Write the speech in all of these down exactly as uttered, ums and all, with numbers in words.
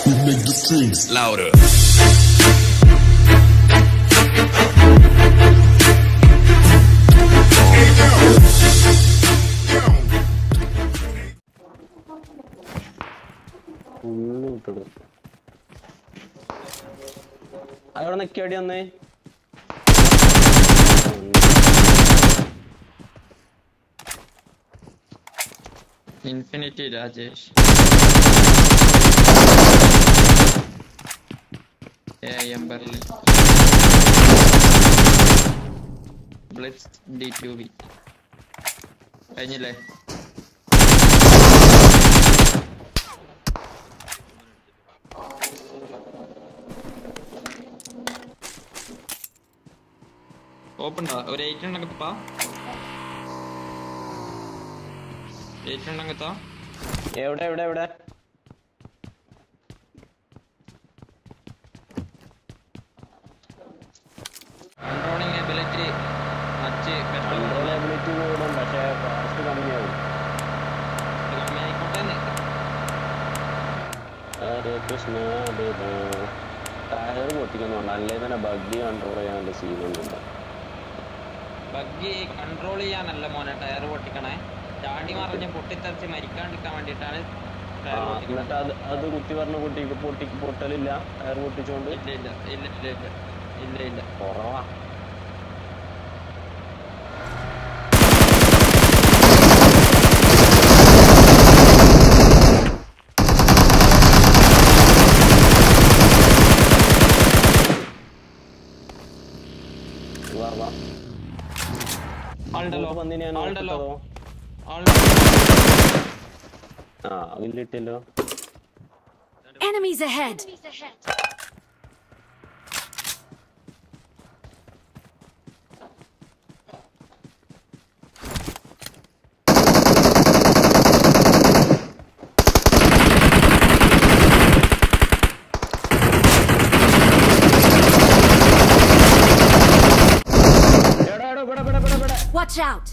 We make the strings louder. I want to carry on there. Infinity Rajesh. Yeah, I am Berlin. Blitz D two B. Anyway. Open or eight and a pa. Eight and a ta. Ever, ever, ever. Controlling ability. Much better. Control ability mode on the share fast coming out. Hare Krishna, Deva. Tire working on unless a buggy control and the scene. Buggy control and a lemon at tire vertical. Starting on the Potitas American commanded tire. Other good Tiverno would take a portic portalilla, tire voltage on it. Illa Horror. All the low, all the low, all the low. Ah, will it tell you? Enemies ahead. Watch out.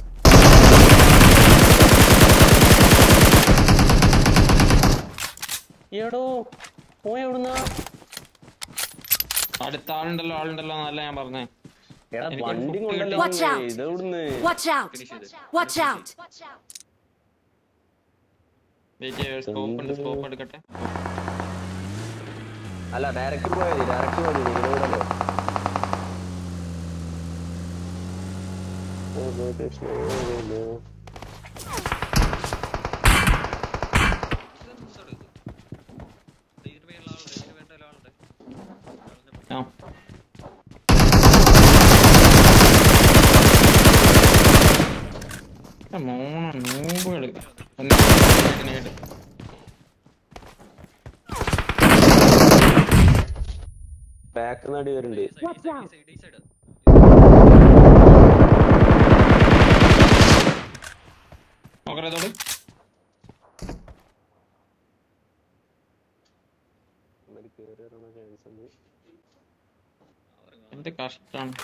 Yedo, why are you not? At the Tarn the Lord and the Lamb. Watch out. Watch out. Watch out. Wait, open the scope. Allah, direct to direct to Oh, Krishna, oh, no. Come on, move. Back in the day. Watch out. Okay, that's it. In the custom.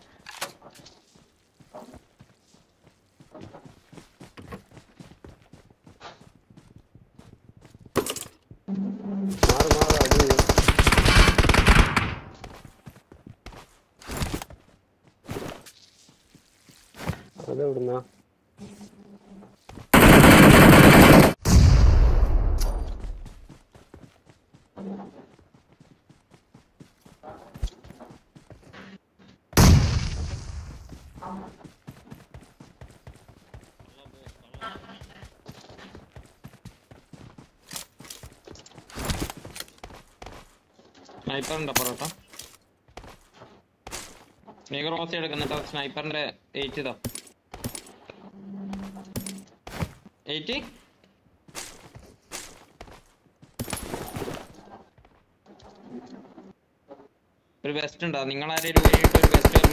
Sniper and the Parata. Negro also had a sniper and eighty. eighty? Western, darling, I did wait to Western.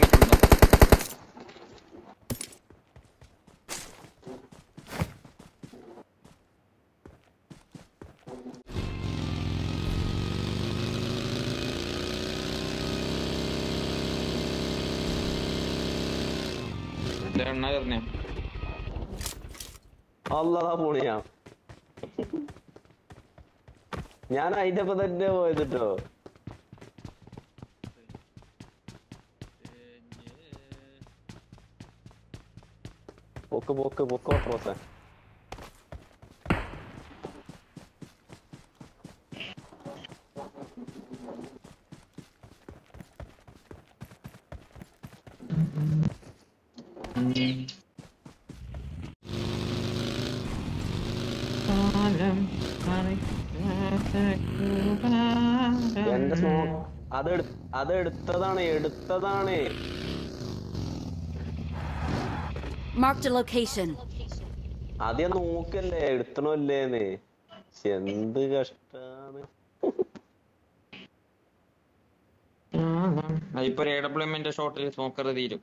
There another name. Allah Punia. ഞാൻ അതിന്റെ ഒപ്പം തന്നെ പോയതിട്ടോ. പോക്ക് പോക്ക് പോക്ക് ഓട്രോസേ. എന്റെ smoke അത് അത് എടുത്തതാണ് എടുത്തതാണ്. Marked a location. ആദ്യം നോക്കല്ലേ എടുത്തണല്ലേന്ന്. എന്ത് കഷ്ടാണ്. ഇപ്പൊ എ ഡബ്ല്യു എമ്മിന്റെ ഷോട്ടിൽ സ്മോക്കർ തീരും.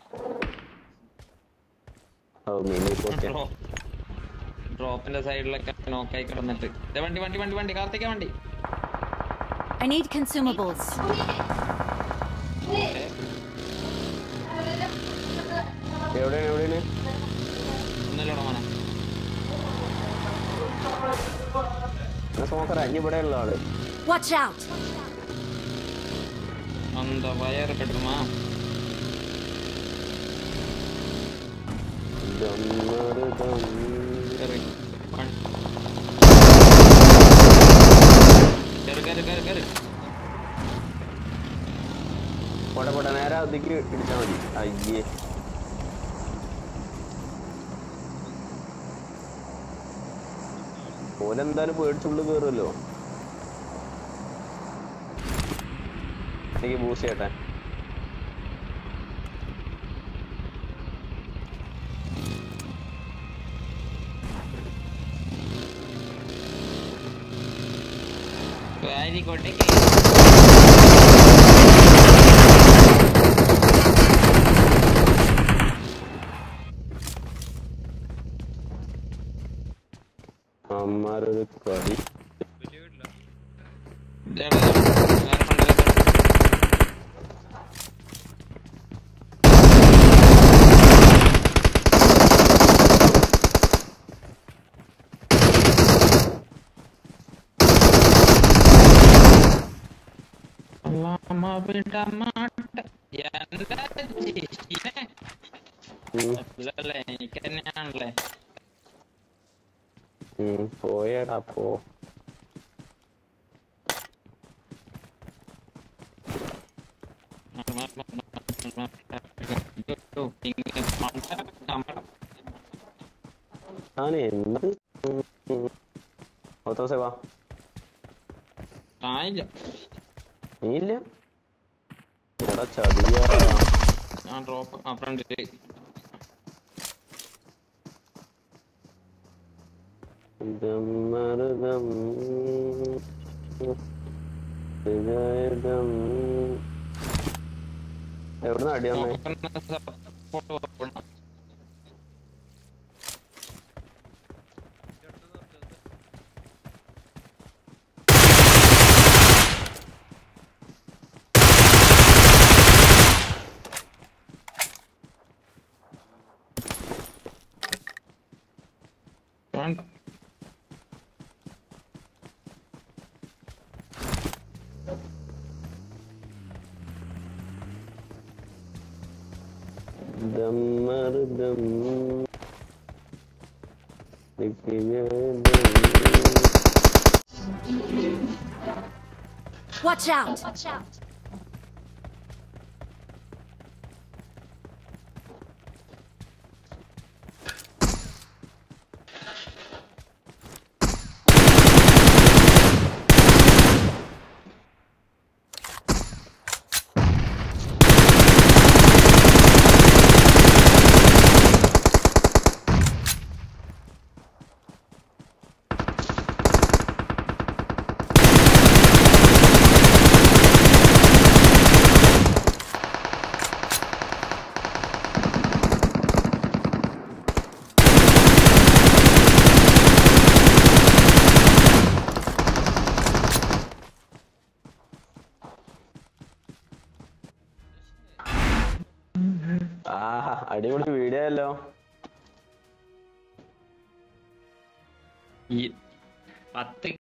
ഡ്രോപ്പിന്റെ സൈഡിലൊക്കെ നോക്കായി കിടന്നിട്ട് വണ്ടി വണ്ടി വണ്ടി വണ്ടി കാർത്തിക വണ്ടി. I need consumables. എവിടെയാണ് എവിടെയാണ് ഒന്നല്ലോടാ മോനെ. സ്മോക്കർ അഞ്ഞ് ഇവിടെ ഉള്ള ആള്. Watch out. அந்த வயர் கட்டுமா கரு கரு கரு கரு പോട്ടെ പോട്ടെ നേരെ അതിക്ക് ഇടിച്ചാൽ മതി. അയ്യേ ഓലെന്തായാലും പേടിച്ചുള്ളിൽ കയറുമല്ലോ. എനിക്ക് ബൂസ്റ്റ് ചെയ്യട്ടെ. ആയിക്കോട്ടെ. അമ്മാരൊരു കളി. എനിക്കെന്നെയാണല്ലേ പോയടാ പോ. ആണ് എന്ത് ഓത്തോസേ വാ. ആയില്ല നീയില്ല എടാ ചതിയാ. ഞാൻ ഡ്രോപ്പ് ആ ഫ്രണ്ടില് എവിടുന്ന അടി വന്നേ? Watch out! Watch out! അടിപൊളി വീഡിയോ അല്ലോ. ഈ പത്ത്